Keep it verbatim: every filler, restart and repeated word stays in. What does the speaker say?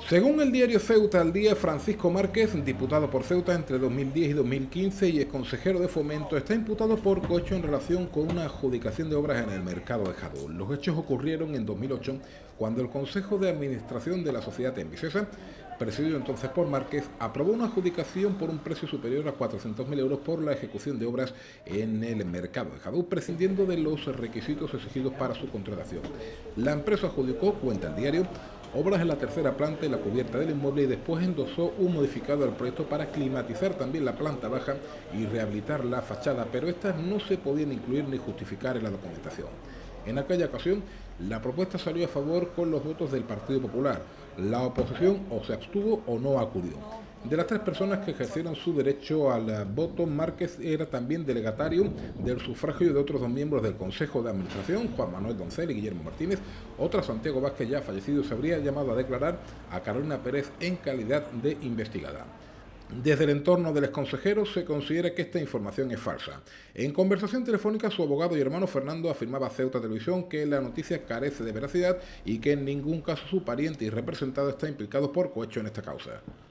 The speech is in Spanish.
Según el diario Ceuta al Día, Francisco Márquez, diputado por Ceuta entre dos mil diez y dos mil quince y exconsejero de Fomento, está imputado por cohecho en relación con una adjudicación de obras en el mercado de Jadó. Los hechos ocurrieron en dos mil ocho, cuando el Consejo de Administración de la Sociedad Envisesa, presidido entonces por Márquez, aprobó una adjudicación por un precio superior a cuatrocientos mil euros por la ejecución de obras en el mercado de Jadó, prescindiendo de los requisitos exigidos para su contratación. La empresa adjudicó, cuenta el diario, obras en la tercera planta y la cubierta del inmueble y después endosó un modificado al proyecto para climatizar también la planta baja y rehabilitar la fachada, pero estas no se podían incluir ni justificar en la documentación. En aquella ocasión, la propuesta salió a favor con los votos del Partido Popular. La oposición o se abstuvo o no acudió. De las tres personas que ejercieron su derecho al voto, Márquez era también delegatario del sufragio de otros dos miembros del Consejo de Administración, Juan Manuel Doncel y Guillermo Martínez. Otra, Santiago Vázquez, ya fallecido, se habría llamado a declarar a Carolina Pérez en calidad de investigada. Desde el entorno del exconsejero se considera que esta información es falsa. En conversación telefónica, su abogado y hermano Fernando afirmaba a Ceuta Televisión que la noticia carece de veracidad y que en ningún caso su pariente y representado está implicado por cohecho en esta causa.